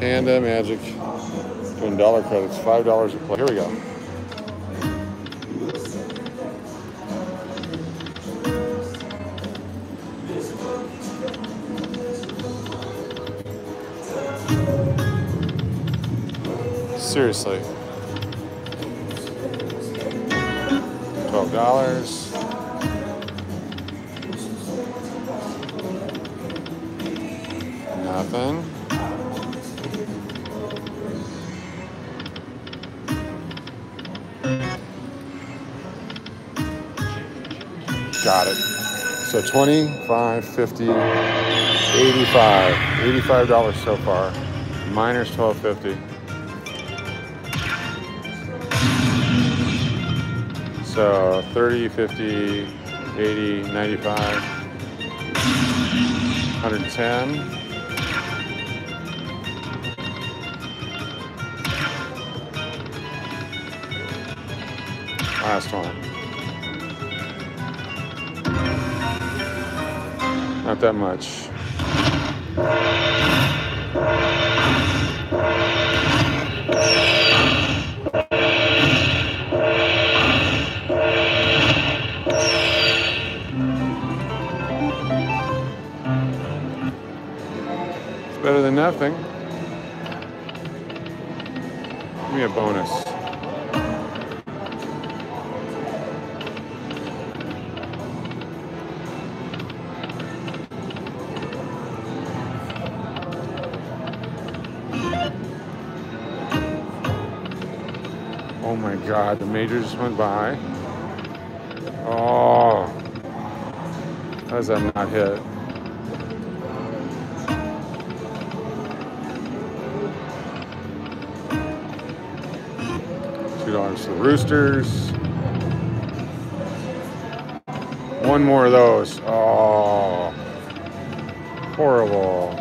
Panda Magic doing dollar credits, $5 a play. Here we go. Seriously. $12. Nothing. Got it. So 25, 50, 85. $85 so far. Miners $12.50. So 30, 50, 80, 95, 110. Last one. Not that much. It's better than nothing. Give me a bonus. Oh my God, the major just went by. Oh, how does that not hit? $2 to the Roosters. One more of those. Oh, horrible.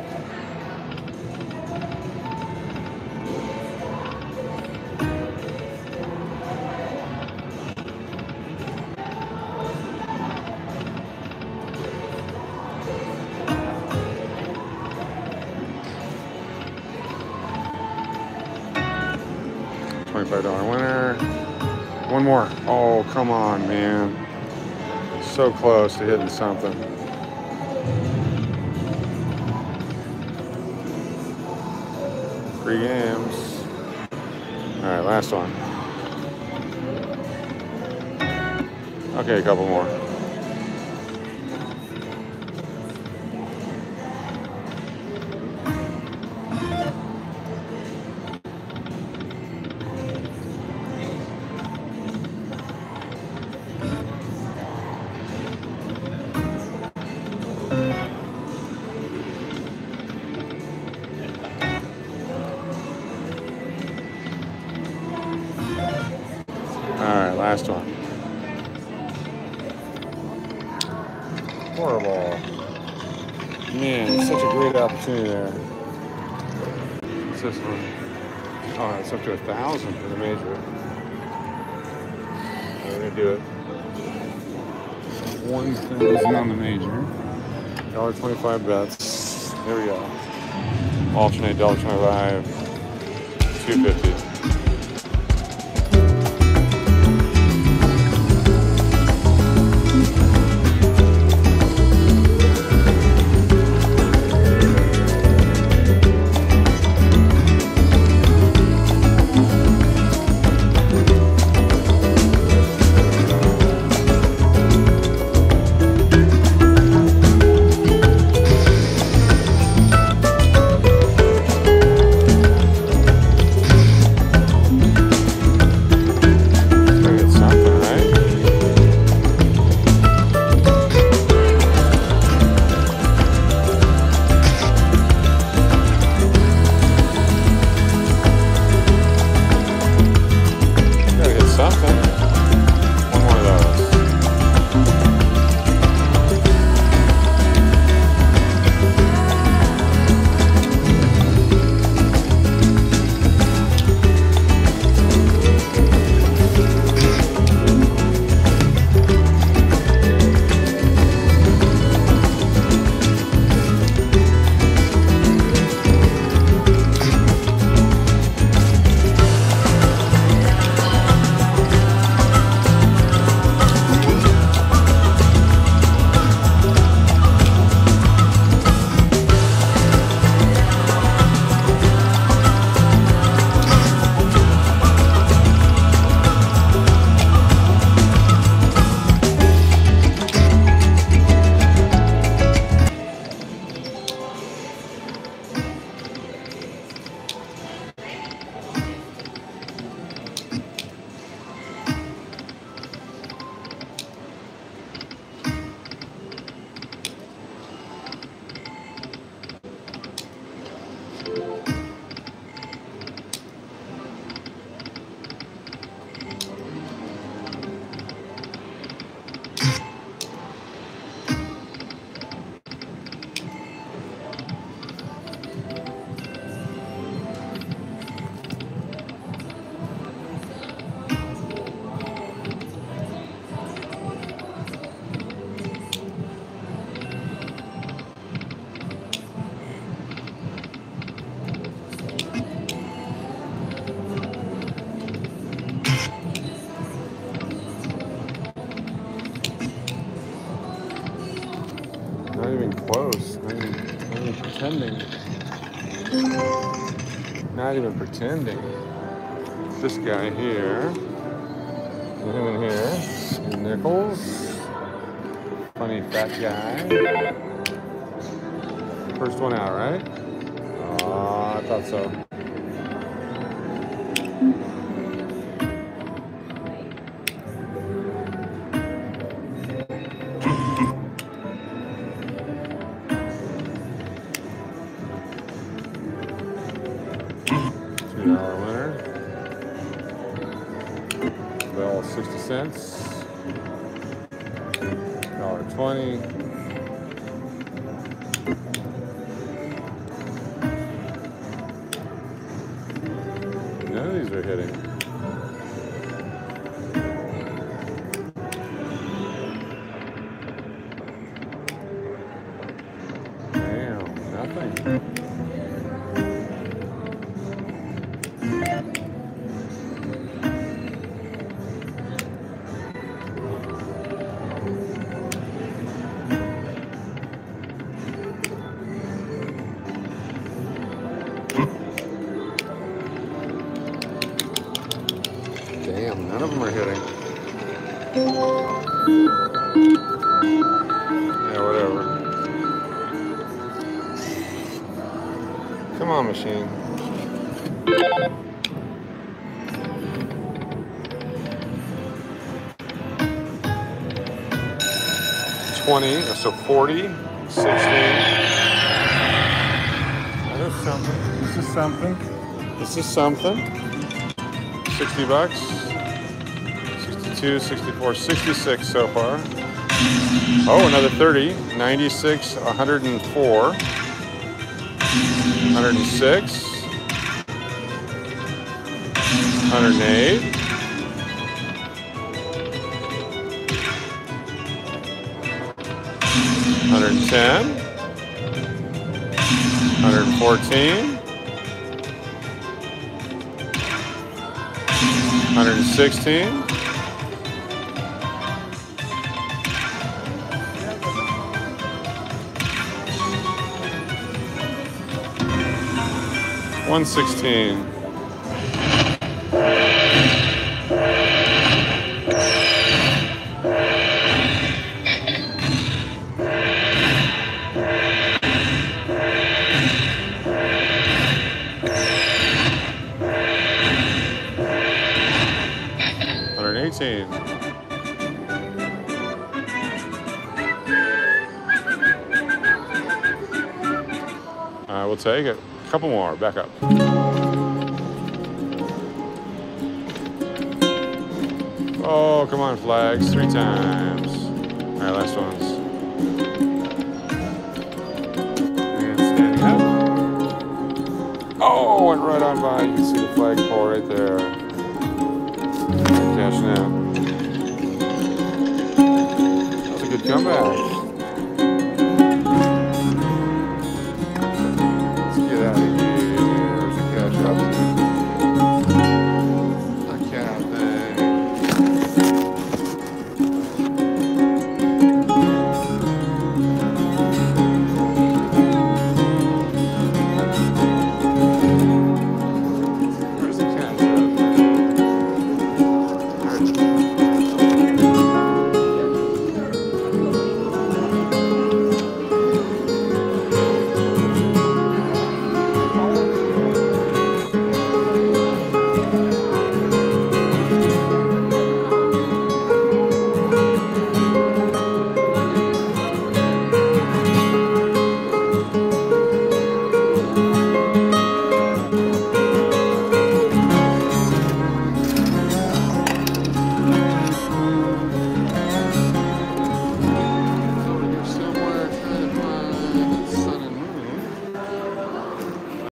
$25 winner. One more. Oh, come on, man. So close to hitting something. Three games. All right, last one. Okay, a couple more. Last one. Horrible. Man, such a great opportunity there. What's this one? Oh, it's up to 1,000 for the major. We're gonna do it. 1,000 on the major. $1.25 bets. There we go. Alternate $1.25. $2.50. Not even pretending. This guy here. And him in here. Nickels. Funny fat guy. First one out, right? Oh, I thought so. $2 winner. Bell 60 cents. $1.20. None of these are hitting. Damn, nothing. Damn, none of them are hitting. Yeah, whatever. Come on, machine. $20, so $40, $16. That is something. This is something. This is something. $60, 62, 64, 66 so far. Oh, another 30, 96, 104, 106, 108, 110, 114, 116, 116. We'll take it. A couple more. Back up. Oh, come on, flags. 3 times. All right, last ones. And standing up. Oh, went right on by. You can see the flagpole right there. Cashing out. That was a good comeback.